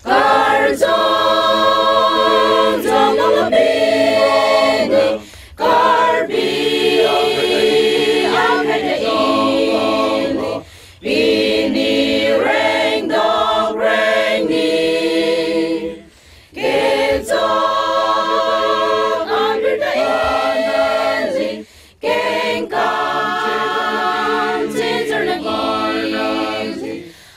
Karzon Zalabini Karbi Akaini Bini Reng Dog Rengi Kizon Ambirdaini Kengkan Zizernagi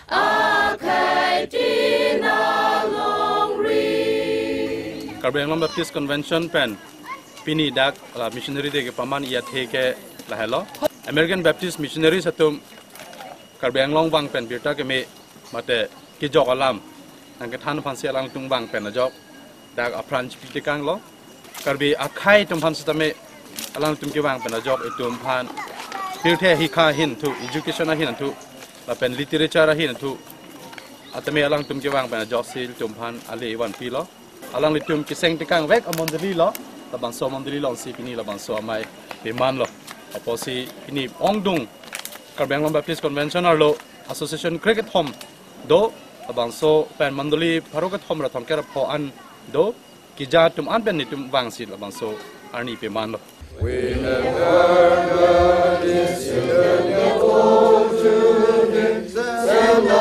Akaitina Longri Karbi Baptist Convention pen Pini dak missionary de paman ia theke lahelo American Baptist missionary satum Karbi Anglong bang pen birta ke me mate ki jok alam nang ke than phansi alang tung bang pen jok dak apran chipti kang lo Karbi akhai tum phan satame alang tum ke bang pen jok itum phan birthe hika hin tu education hin tu la pen literature hin tu atame alang tum ke bang pen jok sil tum phan ale wan pi lo alang litum ki seng tikang vek amondeli lo labang so amondeli lo si pini labang so mai peman lo aposi ini ongdung Karbi Baptist Convention lo Association Cricket Home do labang so pen mandoli parokat home ra thongker pho an do kija tum an ben nitum bang si labang so arni peman lo we have heard this children go to the send the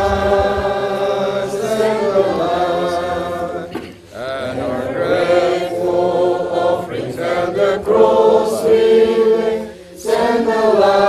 and our grateful offerings and the cross we send the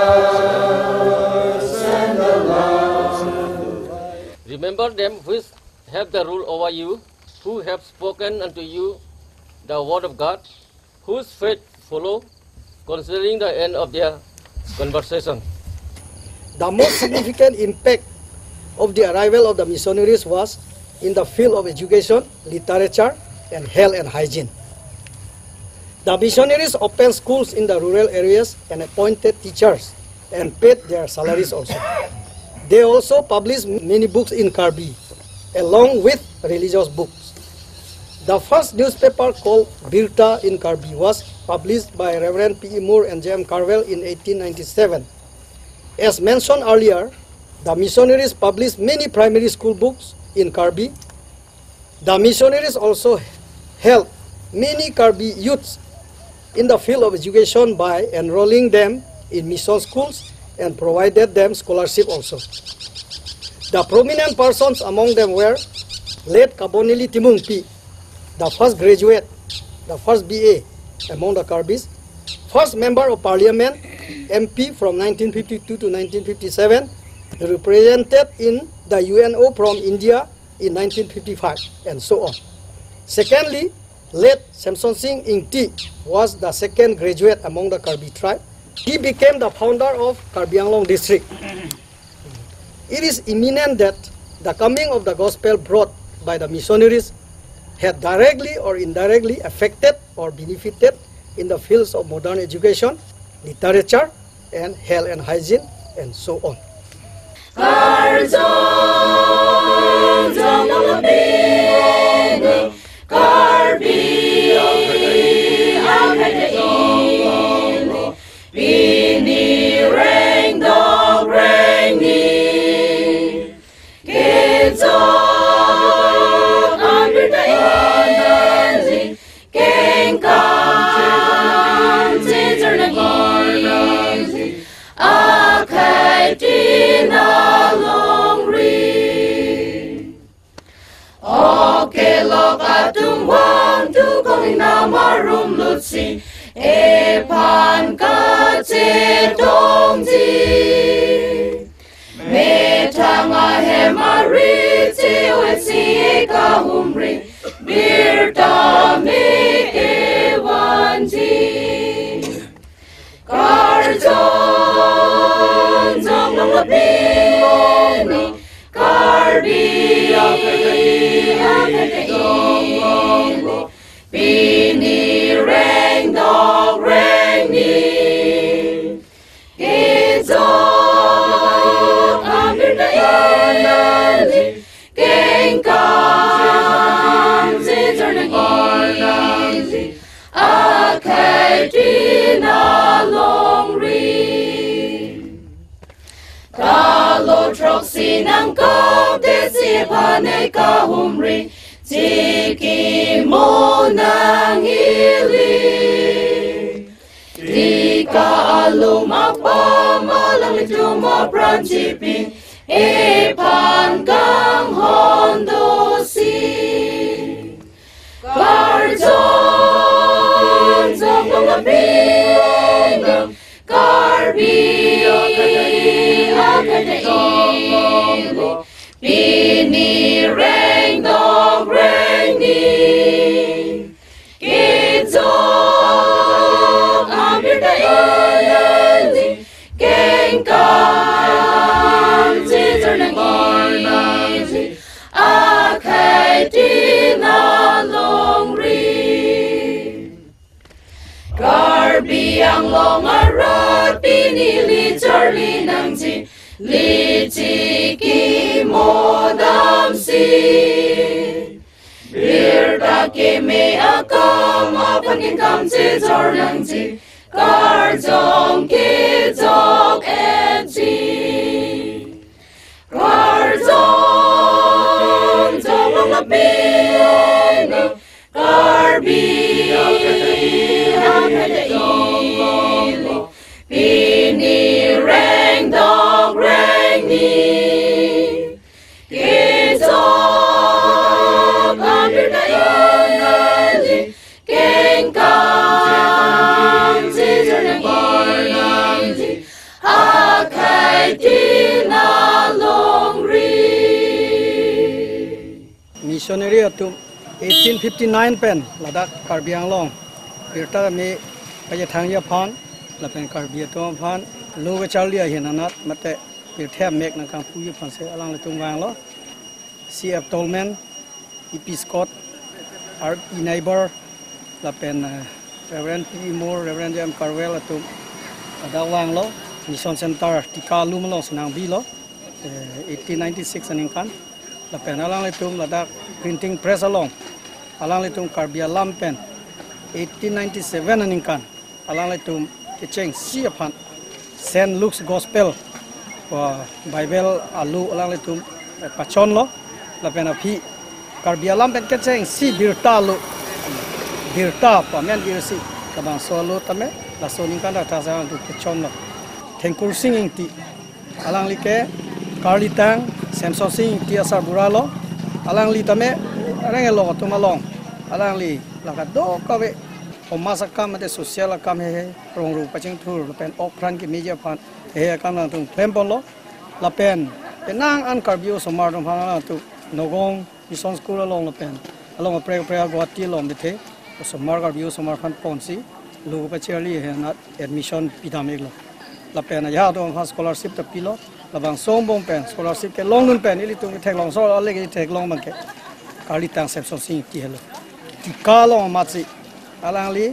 Remember them which have the rule over you, who have spoken unto you the word of God, whose faith follow, considering the end of their conversation. The most significant impact of the arrival of the missionaries was in the field of education, literature, and health and hygiene. The missionaries opened schools in the rural areas and appointed teachers and paid their salaries also. They also published many books in Karbi, along with religious books. The first newspaper called Birta in Karbi was published by Reverend P. E. Moore and J. M. Carvel in 1897. As mentioned earlier, the missionaries published many primary school books in Karbi. The missionaries also helped many Karbi youths in the field of education by enrolling them in mission schools and provided them scholarship also. The prominent persons among them were late Kabonili Timung P, the first graduate, the first BA among the Karbis, first member of parliament, MP from 1952 to 1957, represented in the UNO from India in 1955, and so on. Secondly, late Samson Singh Ingti was the second graduate among the Karbi tribe. He became the founder of Karbi Anglong district. It is imminent that the coming of the gospel brought by the missionaries had directly or indirectly affected or benefited in the fields of modern education, literature, and health and hygiene, and so on. Karzon Zalabini Karbi Akaini Bini Reng Dog Rengi Kizon Ambirdaini Kengkan Zizernagi Akaitina Longri Oke lokatum wang tu kong namarum lutsi Epan kace dongji Metanga hemaritzi wetsi kahumri Birta me ewanji Karzon Zalabini Karbi Akaini Bini Reng Dog Rengi Kizon Ambirdaini Kengkan Zizernagi Akaitina Longri Ka lo trok si nang kop de si pane ka humri Tiki mo nang ili Tika alu mapa malang itu mo pranjipin E pan kang hondo si Karzon Zong lapinang Karbi Akadaili Bini reng dog reng ni Kizong Ambirta ilali Gengkang Zizar nang ili Akai tina long ri Karbi ang long arat Pinili Charlie nang zi Litiki modam si Birda keme akam Apakin kam zizar nang zi Karzong kizok etzi Karzong Zong lapinang Karbi Akadaili Pini reng dog reng ni Kizok Ambirta ilali Gengkang Zizar nang ili Akai tina long ri Missionary atum 1859 pen ladak Karbi Anglong birta me paje thang ya phan la pen Karbi to phan lu ga chalia hinanat mate bir them mek na kang pu yu phan se alang le tung wang lo CF Tolman EP Scott our neighbor la pen Reverend P. Moore Reverend J. M. Carwell atum ada wang lo Mission Center Tika Hill lo senang bi lo 1896 aning kan la pen alang le tum ladak printing press along alang le tum Karbi alam pen 1897 aning kan alang le tum kecheng si aphan Saint Luke's Gospel wa Bible alu alang le tum pachon lo la pen aphi Karbi alam pen kecheng si birta lo birta pa men birsi kabang solo tame la soning kan ta sa tu kechon lo thankur singing ti alang like Karlitang Samson sing ti asar buralo alang li tame rengelo tumalong alang li laka do kawe omasa kam de social kam he rong ru paching thur pen okran ki media pan he kam na tung temple lo la pen penang an Karbi somar dong phana tu nogong mission school along la pen along pre guati lom bethe somar Karbi somar phan ponsi lu pachali he na admission pidamik lo la pen ya do scholarship ta pilo labang sombong pen scholarship ke long nun pen ili tung thek long so ale ke thek long mang ke Karlitang Samson sing ti hello ti kalong matsi alang li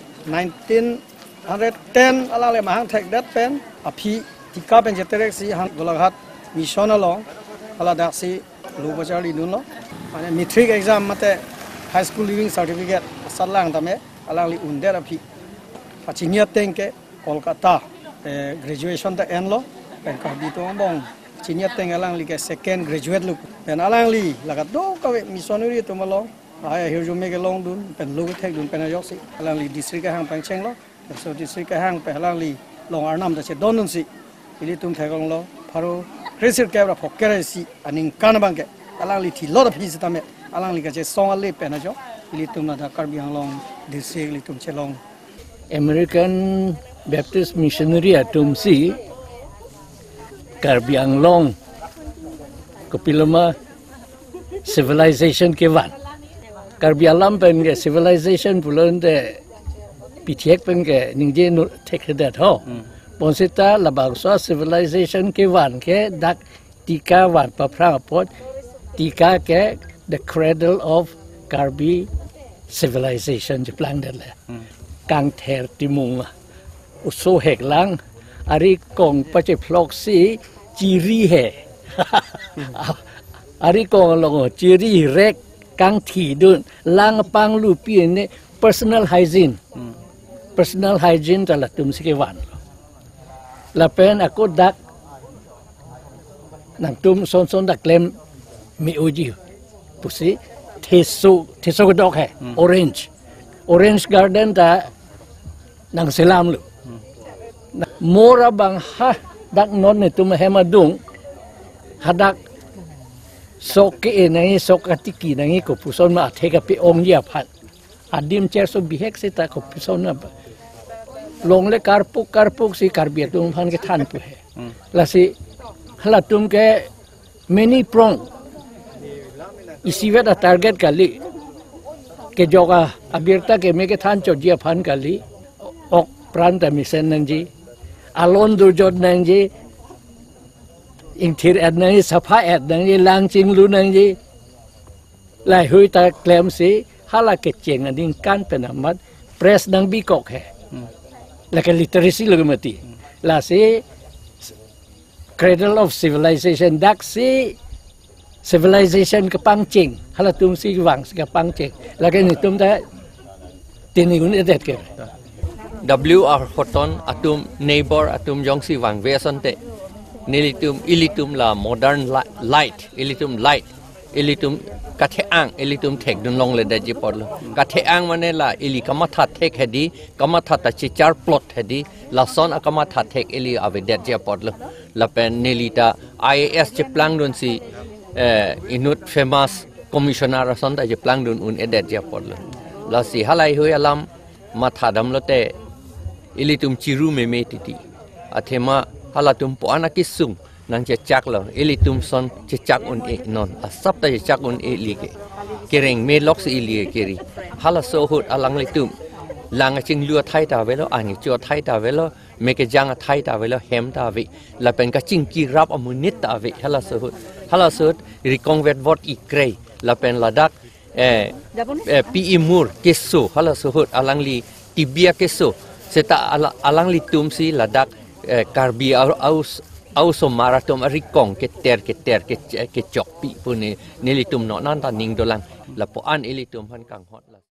1910 alang le mahang thek dat pen aphi ti ka pen jeterek si han golaghat mission along ala dak si lu bachali nun lo ane matric exam mate high school living certificate salang tame alang li under aphi pachinia tengke Kolkata graduation ta en lo pen Karbi to bong chinia teng alang li ke second graduate lu pen alang li lagat do ka missionary to malo ai hiu ju me ke long dun pen lu thek dun pen ayok si alang li district ka hang pang cheng lo so district ka hang pe alang li long arnam ta che don nun si ili tum thek long lo pharo research camera phokere si aning kan bang ke alang li thi lot of his tame alang li ka che song ale pen ajo ili tum na da Karbi Anglong district li tum che long American Baptist Missionary atum si Karbi Anglong kapilama civilization ke wan Karbi alam pen ke civilization pulon de pitiek pen ke ningje no take that ho ponsita labang so civilization ke wan ke dak tika wan pa prang pot tika ke the cradle of Karbi civilization je plang de le kang ther timung uso hek lang ari kong pache floxi chiri he ari kong long chiri rek kang thi dun lang pang lu pi ne personal hygiene tala tum si ke wan la pen ako dak nang tum son da klem mi uji pusi thesu dok hai orange garden ta nang selam lu mora bang ha dak non ne tum hemadung hadak sok ke nai sok atiki nai ko puson ma thega pe ong ya phat adim cher so bihek se ta ko puson na long le karpuk si karbi tum phan ke than pu he la si hala tum ke many prong isive da target kali ke joga abirta ke me ke than cho dia phan kali ok pranta mission nang ji alon du jod nang ji in thir ad nang safa ad nang ji lang ching lu nang ji lai hui ta klem si hala ke cheng ading kan penamat press nang bi kok he la ke literacy lo mati la si cradle of civilization dak si civilization ke pangching hala tum si wang ke pangching la ke ni tum ta tinigun edet ke WR Hoton atum neighbor atum jongsi wang vesante ilitum la modern light ilitum katheang ilitum thek dun long le da ji por lo katheang mane la ili kamatha thek hedi kamatha ta chichar plot hedi la son akamatha thek ili ave da ji por lo la pen nelita IAS che plang dun si inut famous commissioner son da je plang dun un edet ji por lo la si halai hui alam matha dam lo te ilitum chiru me titi athema halatum po anakisung nang chak lo ilitum son chak un e non asap ta chak un e like kereng me lok si li keri hala so hut alang litum lang ching lua thai ta velo ani cho thai ta velo me ke jang thai ta velo hem ta vi la pen ka ching ki rap amunit ta vi hala so reconvert vot I krei la pen ladak pi mur keso hala so hut alang li tibia keso seta alang litum si ladak Karbi aus maratom rikong ke chok pi pune nilitum no nan ta ning dolang la po an ilitum han kang hot la